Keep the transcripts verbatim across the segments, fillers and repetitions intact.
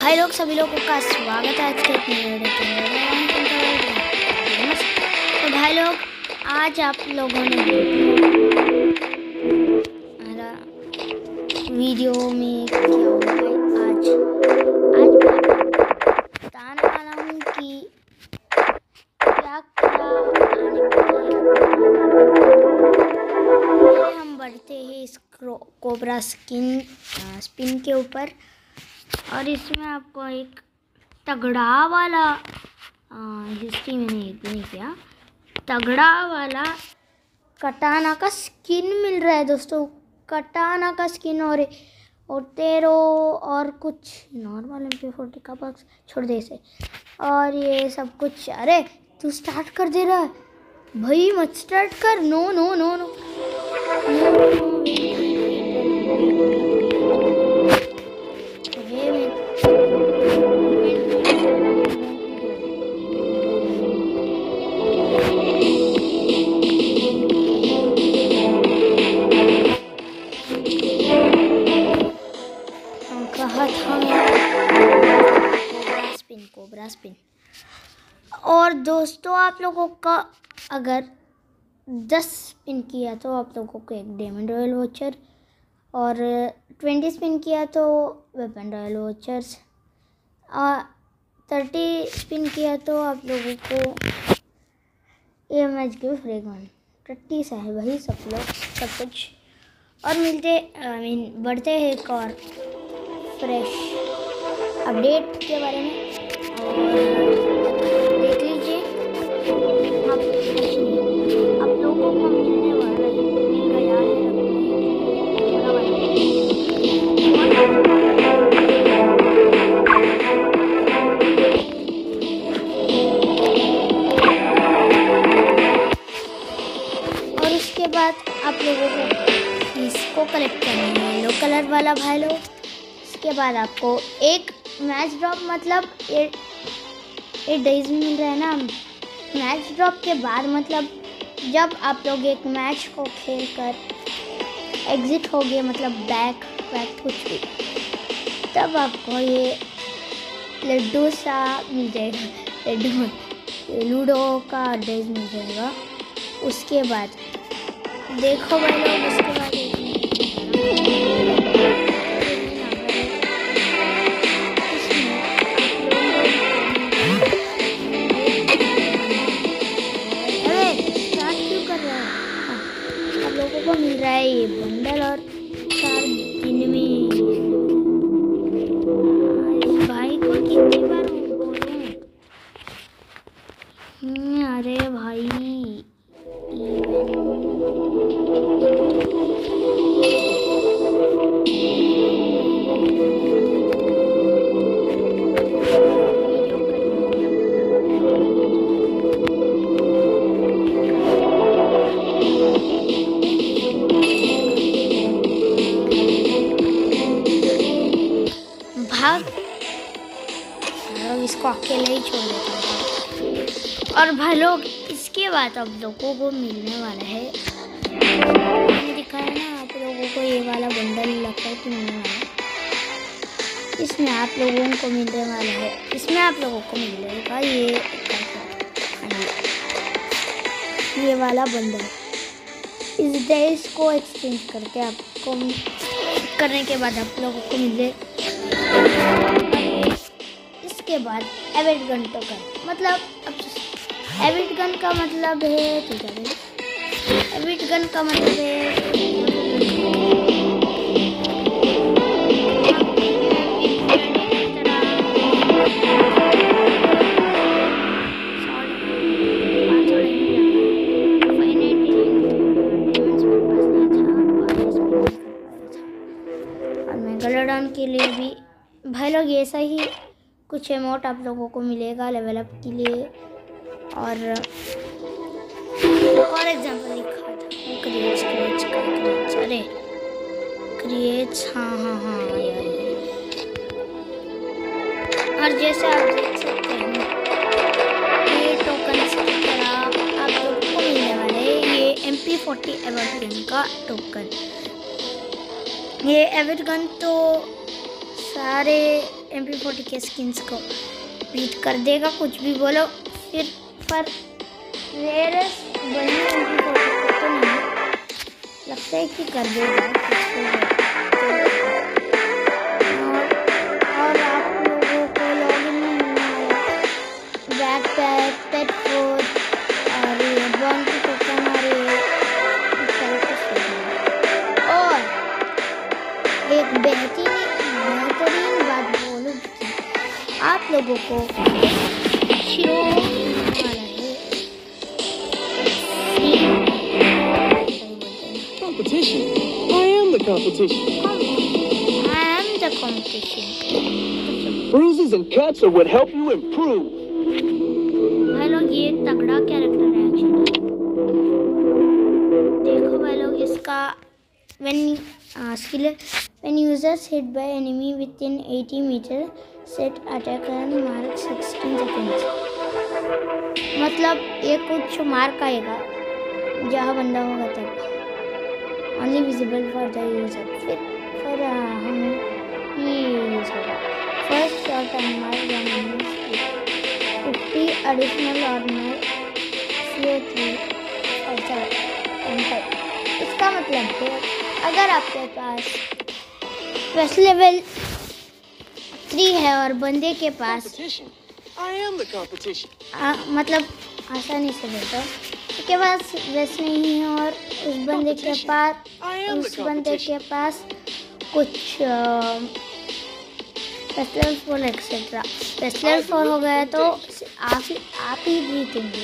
भाई लोग सभी लोगों का स्वागत है आज के एक नए वीडियो के अंदर। तो भाई लोग आज आप लोगों ने मेरा वीडियो में क्या हुआ है, आज आज मैं बताने वाला हूँ कि क्या क्या आने वाला है। हम बढ़ते हैं इस कोबरा स्किन स्पिन के ऊपर और इसमें आपको एक तगड़ा वाला हिस्ट्री मैंने एक भी नहीं किया, तगड़ा वाला कटाना का स्किन मिल रहा है दोस्तों। कटाना का स्किन और और तेरो और कुछ नॉर्मल एम पी फोर्टी का बॉक्स छोड़ दे से और ये सब कुछ। अरे तू स्टार्ट कर दे रहा है भाई, मत स्टार्ट कर। No no no no, no. Cobra spin cobra spin और दोस्तों आप लोगों का अगर दस स्पिन किया तो आप लोगों को एक डायमंड रॉयल वॉचर और ट्वेंटी स्पिन किया तो weapon royal vouchers, thirty spin किया तो आप लोगों को ये मैच के फ्री गन टट्टी सा है वही सब लोग सब कुछ और मिलते आई मीन बढ़ते हैं एक और फ्रेश अपडेट के बारे में। और देख लीजिए आप आप लोगों को मिलने वाला है, मिल गया है और उसके बाद आप लोगों को इसको कलेक्ट करना है येलो कलर वाला भाई लोग। उसके बाद आपको एक मैच ड्रॉप मतलब एट एट डेज में मिल रहा है ना। मैच ड्रॉप के बाद मतलब जब आप लोग एक मैच को खेल कर एग्जिट हो गए मतलब बैक बैक कुछ भी, तब आपको ये लड्डू सा मिल जाएगा, लड्डू लूडो का डेज मिल जाएगा। उसके बाद देखो भाई लोग, उसके बाद लोगों को मिल रहा है ये बंडल और चार दिन में इस भाई को कितनी बार बोलूं। अरे भाई भाग इसको अकेले ही छोड़ देता हूँ। और भाई लोग इसके बाद आप लोगों को मिलने वाला है, मैंने दिखाया ना आप लोगों को ये वाला बंडल लगता है कि मिलने वाला है। इसमें आप लोगों को मिलने वाला है, इसमें आप लोगों को मिलेगा ये ये वाला बंडल। इस डेज को एक्सचेंज करके आपको करने के बाद आप लोगों को मिले। इसके बाद एविड गन टोकन मतलब एविड गन का मतलब है ठीक है एविड गन का मतलब है और मेगालोडॉन के लिए भी भाई लोग ऐसा ही कुछ एमोट आप लोगों को मिलेगा लेवल अप के लिए। और और एग्जांपल लिखा था क्रिएट्स क्रिएट्स का क्रिएट्स अरे क्रिएट्स हाँ हाँ हाँ यार। और जैसे आप देख सकते हैं ये टोकन की तरह आप लोगों को मिलने वाले हैं ये एम पी फोर्टी एवर्ड गन का टोकन। ये एवर्ड गन तो सारे एम पी फोर्टी के स्किन्स को बीट कर देगा, कुछ भी बोलो। फिर पर रेयरेस्ट बनी एम पी फोर्टी को तो नहीं लगता है कि कर देगा कुछ तो। और आप लोगों को लॉगिन में मिलने वाला बैक पैक, पेट फूड और ये बॉन्टी टोकन और ये इस तरह कुछ और एक बेहतरीन बेहतरीन बात बोलूँ कि आप लोगों को शिरो वाला है competition. I am the competition. I am the competition. Bruises and cuts are what help you improve. भाई लोग ये तगड़ा कैरेक्टर रिएक्शन है। देखो भाई लोग इसका when uh, skill when users hit by enemy within eighty meter set attack and mark sixteen seconds। मतलब ये कुछ मार खाएगा जहाँ बंदा होगा तब only visible for the user। फिर फिर हमें ये यूज होगा फर्स्ट शॉट एंड मार fifty additional ordinal C O three और इसका मतलब है अगर आपके पास फर्स्ट लेवल थ्री है और बंदे के पास I am the competition. आ, मतलब आसानी से बताओ के पास वेस्ट नहीं है और उस बंदे के पास उस बंदे के पास कुछ wrestler four etcetera wrestler four हो गया तो आप ही आप ही जीतेंगे।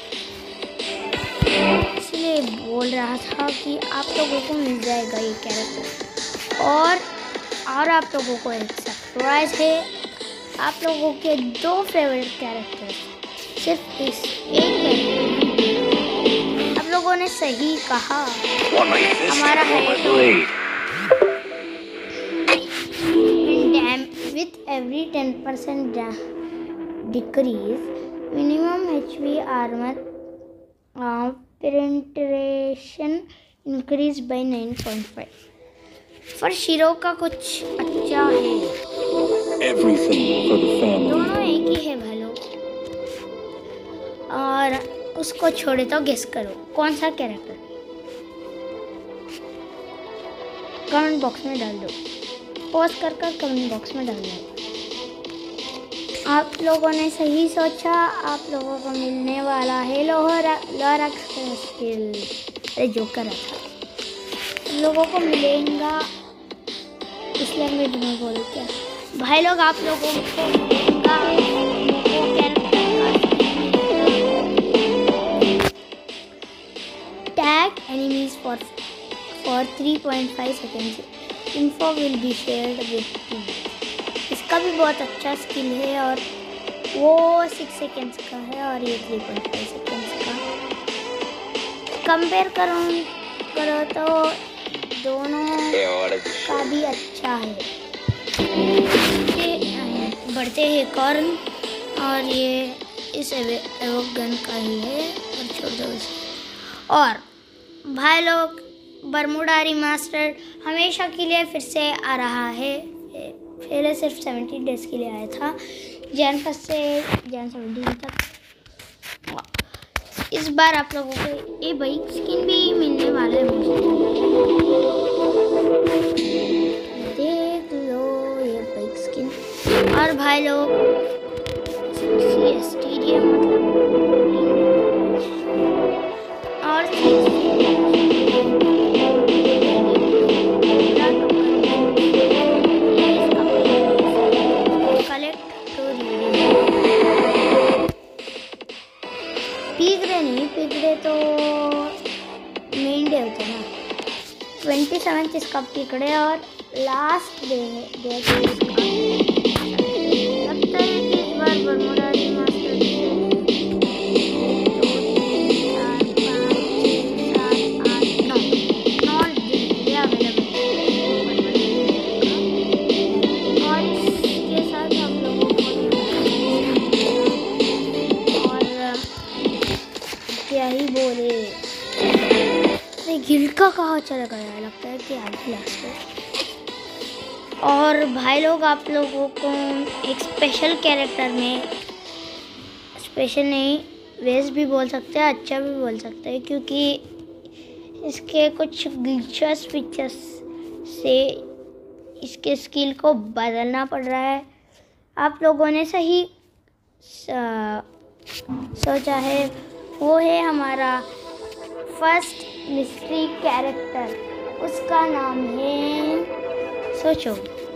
इसलिए बोल रहा था कि आप लोगों को मिल जाएगा ये कैरेक्टर। और और आप लोगों को एक सरप्राइज है, आप लोगों के दो फेवरेट कैरेक्टर सिर्फ इस एक कैरेक्टर। आप लोगों ने सही कहा, हमारा है with every ten percent decrease minimum H P armor uh, penetration increased by nine point five। पर शिरो का कुछ अच्छा है, दोनों एक ही है भालो। और उसको छोड़े तो गेस करो कौन सा कैरेक्टर, कमेंट बॉक्स में डाल दो, पॉज कर कर कमेंट बॉक्स में डाल दो। आप लोगों ने सही सोचा, आप लोगों को मिलने वाला है लोराक्स का स्किल। अरे जो करा था लोगों को मिलेगा, इस लैंग्वेज में बोलो क्या भाई लोग, आप लोगों को मिलेगा वो character tag enemies for for three point five seconds. Info will be shared with team. इसका भी बहुत अच्छा स्किल है और वो सिक्स सेकेंड्स का है और ये थ्री पॉइंट फाइव सेकेंड्स का। कंपेयर करो करो तो दोनों का भी अच्छा है। ये बढ़ते हैं कॉर्न और ये इस एवोक गन का ही है और छोड़ दो इसे। और भाई लोग बरमूडा रिमास्टर्ड हमेशा के लिए फिर से आ रहा है। पहले सिर्फ सेवेंटीन डेज के लिए आया था, जैन फर्स्ट से जैन सेवेंटीन तक। इस बार आप लोगों को ये बाइक स्किन भी मिलने वाला है मुझे, देख लो ये बाइक स्किन। और भाई लोग स्टेडियम और पिगड़े नहीं, पिगड़े तो मेन डे होते हैं ना, ट्वेंटी सेवेंथ इसका पिगड़े और लास्ट डे डे लगता है कि इस बार बरमूडा रिमास्टर ही बोले गिल्ड का कहाँ चला गया, लगता है कि आज लास्ट है। और भाई लोग आप लोगों को एक स्पेशल कैरेक्टर में, स्पेशल नहीं वेस्ट भी बोल सकते हैं, अच्छा भी बोल सकते हैं, क्योंकि इसके कुछ ग्लिचेस फीचर्स से इसके स्किल को बदलना पड़ रहा है। आप लोगों ने सही सोचा है, वो है हमारा फर्स्ट मिस्ट्री कैरेक्टर। उसका नाम है, सोचो,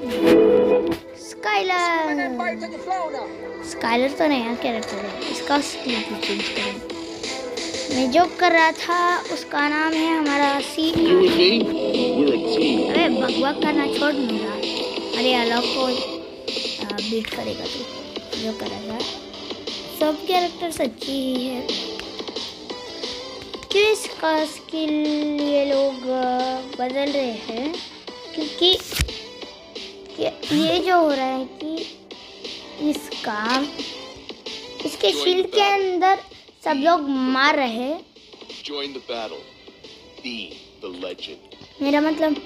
स्काइलर। स्काइलर तो नया कैरेक्टर है, इसका स्किल भी चेंज करें। मैं जो कर रहा था उसका नाम है हमारा सी। अरे बकवास करना छोड़ मेरा। अरे अलग को बीट करेगा तू जो कर रहा था। सब कैरेक्टर अच्छी ही है। क्यों इसका स्किल ये लोग बदल रहे हैं? क्योंकि ये जो हो रहा है कि इसका इसके शील्ड के अंदर सब लोग मार रहे हैं। Join the battle. Be the legend. मेरा मतलब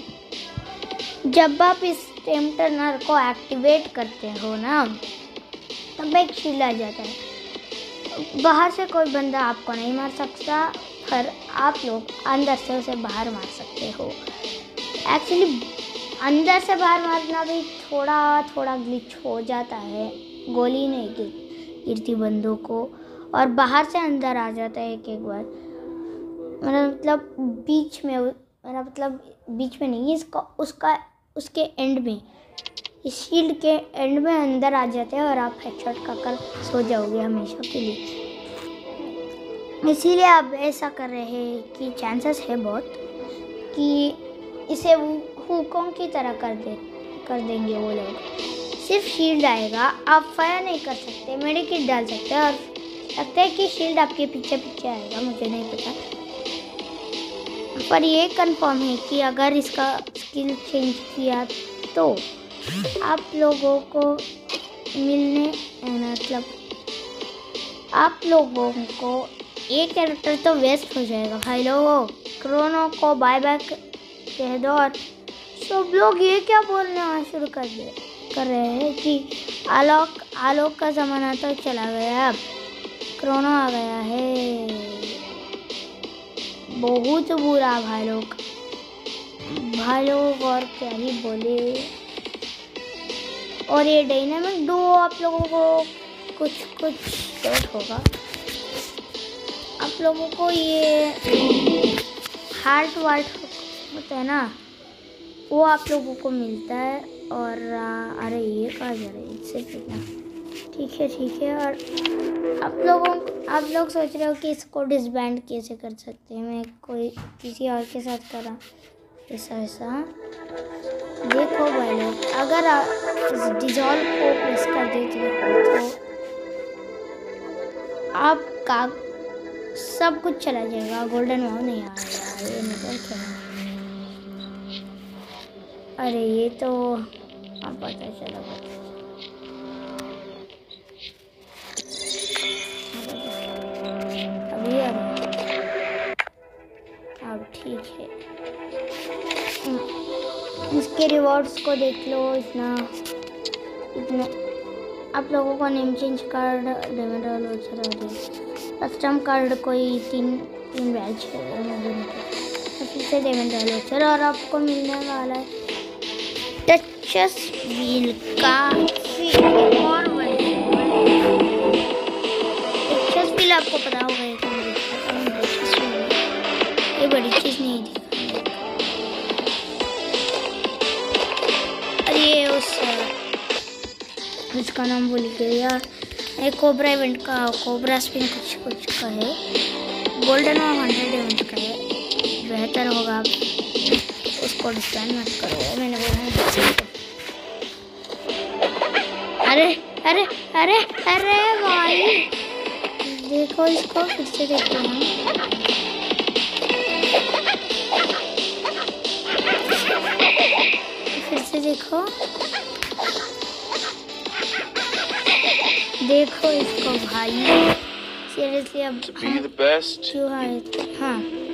जब आप इस टेम्पटनर को एक्टिवेट करते हो ना, तब एक शील्ड आ जाता है। बाहर से कोई बंदा आपको नहीं मार सकता, पर आप लोग अंदर से उसे बाहर मार सकते हो। एक्चुअली अंदर से बाहर मारना भी थोड़ा थोड़ा ग्लिच हो जाता है, गोली नहीं गिरती बंदों को, और बाहर से अंदर आ जाता है एक एक बार। मेरा मतलब बीच में, मेरा मतलब बीच में नहीं, इसका उसका उसके एंड में, इस शील्ड के एंड में अंदर आ जाते हैं और आप हेडशॉट का कर सो जाओगे हमेशा के लिए। इसीलिए आप ऐसा कर रहे हैं कि चांसेस है बहुत कि इसे हुकों की तरह कर दे कर देंगे वो लोग। सिर्फ शील्ड आएगा, आप फायर नहीं कर सकते, मेडिकेट डाल सकते हैं, और लगता है कि शील्ड आपके पीछे पीछे आएगा, मुझे नहीं पता। पर ये कंफर्म है कि अगर इसका स्किल चेंज किया तो आप लोगों को मिलने, मतलब आप लोगों को एक कैरेक्टर तो वेस्ट हो जाएगा भाई लोगों। क्रोनो को बाय बाय कह दो, और सब लोग ये क्या बोलना शुरू कर दे कर रहे हैं कि आलोक आलोक का ज़माना तो चला गया, अब क्रोनो आ गया है। बहुत बुरा भाई लोग, भाई लोग और क्या ही बोले। और ये डायनामिक डुओ आप लोगों को कुछ कुछ सेट होगा। आप लोगों को ये हार्ट वार्ट होता है ना, वो आप लोगों को मिलता है। और आ, अरे ये कहा जा रहा है इससे कितना, ठीक है ठीक है। और आप लोगों आप लोग सोच रहे हो कि इसको डिसबैंड कैसे कर सकते हैं, मैं कोई किसी और के साथ करा ऐसा ऐसा। देखो भाई लोग, अगर आप इस डिजॉल्व को प्रेस कर देते हो तो आपका सब कुछ चला जाएगा, गोल्डन वाव नहीं आएगा। ये निकल क्या, अरे ये तो अब पता चला पता अभी अब अब ठीक है। इसके रिवॉर्ड्स को देख लो, इतना इतना आप लोगों को नेम चेंज कार्ड, डेमेडल वगैरह दे। कस्टम कार्ड कोई तीन तीन बैच है, फिर से डेमेडल वगैरह, और आपको मिलने वाला है टचस व्हील का फिर और टचस व्हील। आपको पता होगा ये तो मैं दिखाता हूँ, टचस व्हील ये बड़ी चीज़ नहीं दिखा। अरे उस उसका नाम भूल गई यार, एक कोबरा इवेंट का, कोबरा स्पिन कुछ कुछ का है, गोल्डन और हंड्रेड इवेंट का है। बेहतर होगा उसको डिस्काउंट मत करो, मैंने बोला। अरे अरे अरे अरे भाई देखो इसको, फिर से देखते हैं, फिर से देखो देखो इसको भाई, सीरियसली अब To be the best. क्यों है? हाँ